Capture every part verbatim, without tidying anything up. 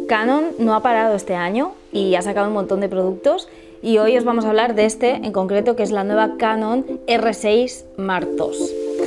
Canon no ha parado este año y ha sacado un montón de productos y hoy os vamos a hablar de este en concreto, que es la nueva Canon R seis Mark dos.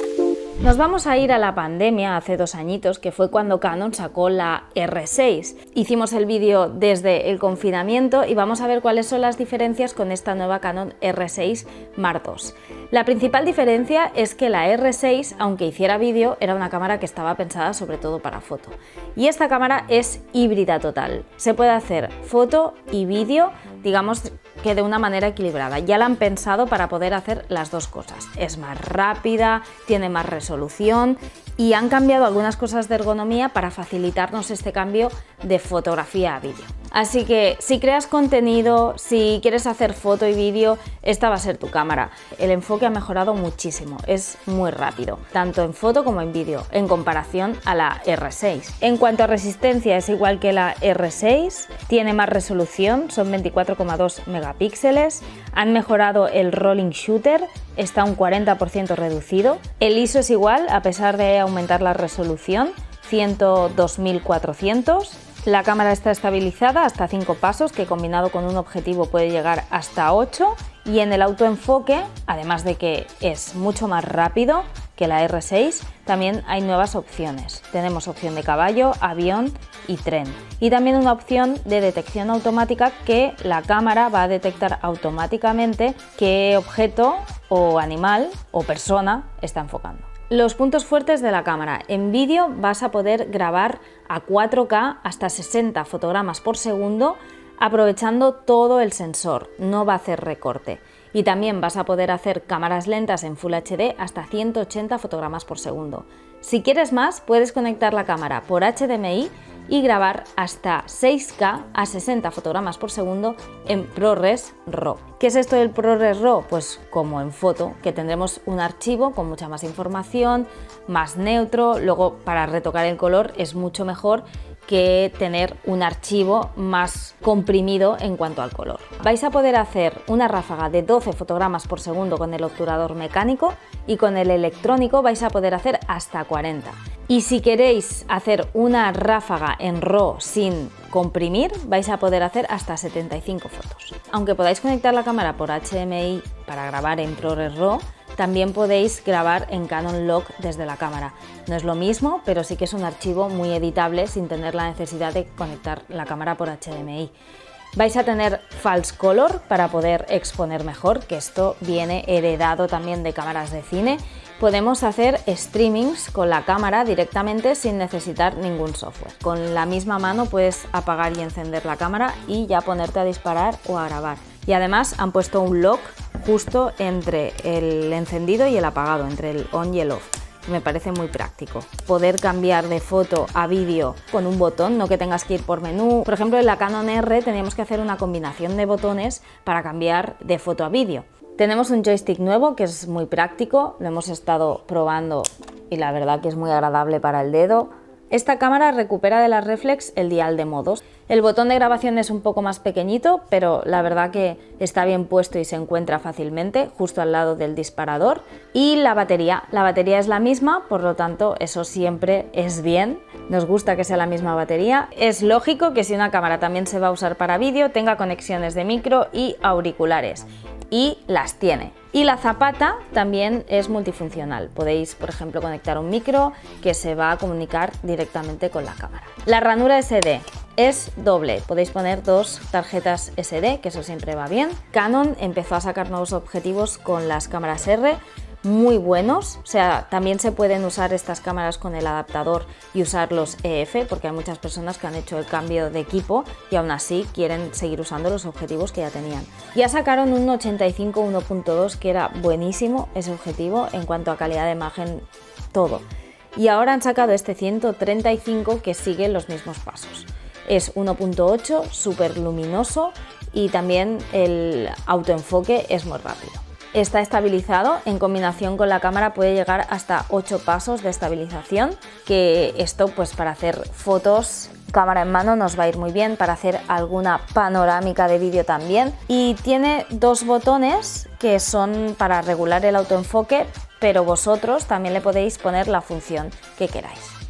Nos vamos a ir a la pandemia hace dos añitos, que fue cuando Canon sacó la R seis. Hicimos el vídeo desde el confinamiento y vamos a ver cuáles son las diferencias con esta nueva Canon R seis Mark dos. La principal diferencia es que la R seis, aunque hiciera vídeo, era una cámara que estaba pensada sobre todo para foto. Y esta cámara es híbrida total. Se puede hacer foto y vídeo, digamos que de una manera equilibrada. Ya la han pensado para poder hacer las dos cosas. Es más rápida, tiene más resolución y han cambiado algunas cosas de ergonomía para facilitarnos este cambio de fotografía a vídeo. Así que si creas contenido, si quieres hacer foto y vídeo, esta va a ser tu cámara. El enfoque ha mejorado muchísimo, es muy rápido, tanto en foto como en vídeo, en comparación a la R seis. En cuanto a resistencia, es igual que la R seis, tiene más resolución, son veinticuatro coma dos megapíxeles, han mejorado el rolling shooter, está un cuarenta por ciento reducido, el I S O es igual a pesar de aumentar la resolución, ciento dos mil cuatrocientos. La cámara está estabilizada hasta cinco pasos, que combinado con un objetivo puede llegar hasta ocho, y en el autoenfoque, además de que es mucho más rápido que la R seis, también hay nuevas opciones. Tenemos opción de caballo, avión y tren. Y también una opción de detección automática, que la cámara va a detectar automáticamente qué objeto o animal o persona está enfocando. Los puntos fuertes de la cámara. En vídeo vas a poder grabar a cuatro K hasta sesenta fotogramas por segundo, aprovechando todo el sensor, no va a hacer recorte. Y también vas a poder hacer cámaras lentas en Full H D hasta ciento ochenta fotogramas por segundo. Si quieres más, puedes conectar la cámara por H D M I y grabar hasta seis K a sesenta fotogramas por segundo en ProRes RAW. ¿Qué es esto del ProRes RAW? Pues como en foto, que tendremos un archivo con mucha más información, más neutro, luego para retocar el color es mucho mejor que tener un archivo más comprimido en cuanto al color. Vais a poder hacer una ráfaga de doce fotogramas por segundo con el obturador mecánico y con el electrónico vais a poder hacer hasta cuarenta. Y si queréis hacer una ráfaga en RAW sin comprimir, vais a poder hacer hasta setenta y cinco fotos. Aunque podáis conectar la cámara por H D M I para grabar en ProRes RAW, también podéis grabar en Canon Log desde la cámara. No es lo mismo, pero sí que es un archivo muy editable sin tener la necesidad de conectar la cámara por H D M I. Vais a tener false color para poder exponer mejor, que esto viene heredado también de cámaras de cine. Podemos hacer streamings con la cámara directamente sin necesitar ningún software. Con la misma mano puedes apagar y encender la cámara y ya ponerte a disparar o a grabar. Y además han puesto un lock justo entre el encendido y el apagado, entre el on y el off. Me parece muy práctico. Poder cambiar de foto a vídeo con un botón, no que tengas que ir por menú. Por ejemplo, en la Canon R teníamos que hacer una combinación de botones para cambiar de foto a vídeo. Tenemos un joystick nuevo que es muy práctico, lo hemos estado probando y la verdad que es muy agradable para el dedo. Esta cámara recupera de la reflex el dial de modos. El botón de grabación es un poco más pequeñito, pero la verdad que está bien puesto y se encuentra fácilmente justo al lado del disparador. Y la batería, la batería es la misma, por lo tanto eso siempre es bien. Nos gusta que sea la misma batería. Es lógico que si una cámara también se va a usar para vídeo, tenga conexiones de micro y auriculares. Y las tiene. Y la zapata también es multifuncional. Podéis, por ejemplo, conectar un micro que se va a comunicar directamente con la cámara. La ranura S D es doble. Podéis poner dos tarjetas S D, que eso siempre va bien. Canon empezó a sacar nuevos objetivos con las cámaras R, muy buenos, o sea, también se pueden usar estas cámaras con el adaptador y usar los E F, porque hay muchas personas que han hecho el cambio de equipo y aún así quieren seguir usando los objetivos que ya tenían. Ya sacaron un ochenta y cinco uno punto dos, que era buenísimo ese objetivo en cuanto a calidad de imagen, todo. Y ahora han sacado este ciento treinta y cinco que sigue los mismos pasos. Es uno punto ocho, súper luminoso y también el autoenfoque es muy rápido. Está estabilizado, en combinación con la cámara puede llegar hasta ocho pasos de estabilización, que esto pues para hacer fotos cámara en mano nos va a ir muy bien, para hacer alguna panorámica de vídeo también. Y tiene dos botones que son para regular el autoenfoque, pero vosotros también le podéis poner la función que queráis.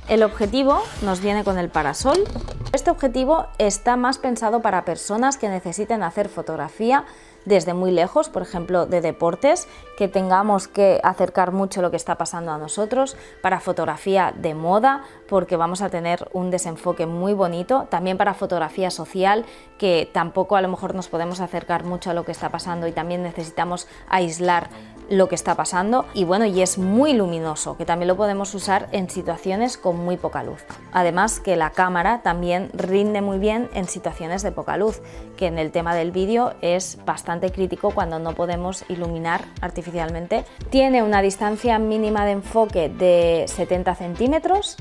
El objetivo nos viene con el parasol. Este objetivo está más pensado para personas que necesiten hacer fotografía desde muy lejos, por ejemplo de deportes, que tengamos que acercar mucho lo que está pasando a nosotros, para fotografía de moda, porque vamos a tener un desenfoque muy bonito, también para fotografía social, que tampoco a lo mejor nos podemos acercar mucho a lo que está pasando y también necesitamos aislar lo que está pasando, y bueno, y es muy luminoso, que también lo podemos usar en situaciones con muy poca luz. Además que la cámara también rinde muy bien en situaciones de poca luz, que en el tema del vídeo es bastante crítico cuando no podemos iluminar artificialmente. Tiene una distancia mínima de enfoque de setenta centímetros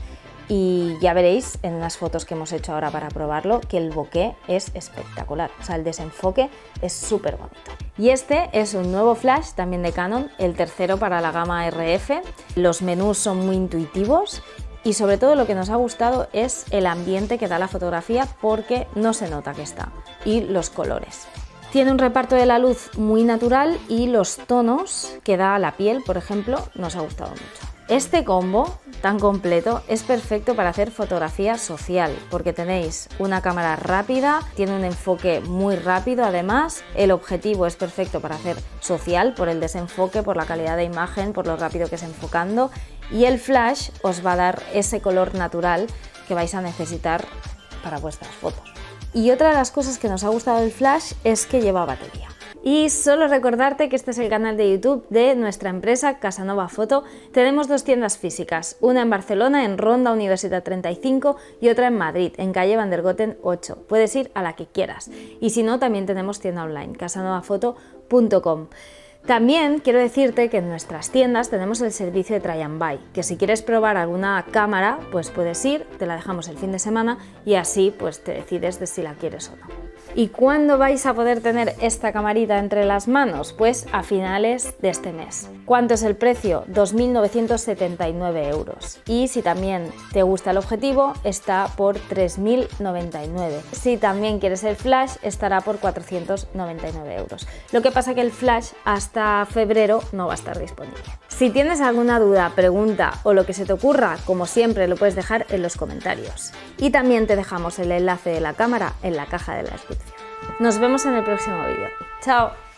y ya veréis en unas fotos que hemos hecho ahora para probarlo que el bokeh es espectacular, o sea, el desenfoque es súper bonito. Y este es un nuevo flash también de Canon, el tercero para la gama R F. Los menús son muy intuitivos y sobre todo lo que nos ha gustado es el ambiente que da la fotografía, porque no se nota que está, y los colores. Tiene un reparto de la luz muy natural y los tonos que da a la piel, por ejemplo, nos ha gustado mucho. Este combo tan completo es perfecto para hacer fotografía social, porque tenéis una cámara rápida, tiene un enfoque muy rápido, además el objetivo es perfecto para hacer social por el desenfoque, por la calidad de imagen, por lo rápido que es enfocando, y el flash os va a dar ese color natural que vais a necesitar para vuestras fotos. Y otra de las cosas que nos ha gustado del flash es que lleva batería. Y solo recordarte que este es el canal de YouTube de nuestra empresa Casanova Foto. Tenemos dos tiendas físicas, una en Barcelona, en Ronda Universitat treinta y cinco, y otra en Madrid, en calle Van der Goten ocho. Puedes ir a la que quieras. Y si no, también tenemos tienda online, casanova foto punto com. También quiero decirte que en nuestras tiendas tenemos el servicio de Try and Buy, que si quieres probar alguna cámara, pues puedes ir, te la dejamos el fin de semana y así pues te decides de si la quieres o no. ¿Y cuándo vais a poder tener esta camarita entre las manos? Pues a finales de este mes. ¿Cuánto es el precio? dos mil novecientos setenta y nueve euros. Y si también te gusta el objetivo, está por tres mil noventa y nueve. Si también quieres el flash, estará por cuatrocientos noventa y nueve euros. Lo que pasa que el flash hasta febrero no va a estar disponible. Si tienes alguna duda, pregunta o lo que se te ocurra, como siempre lo puedes dejar en los comentarios. Y también te dejamos el enlace de la cámara en la caja de la descripción. Nos vemos en el próximo vídeo. ¡Chao!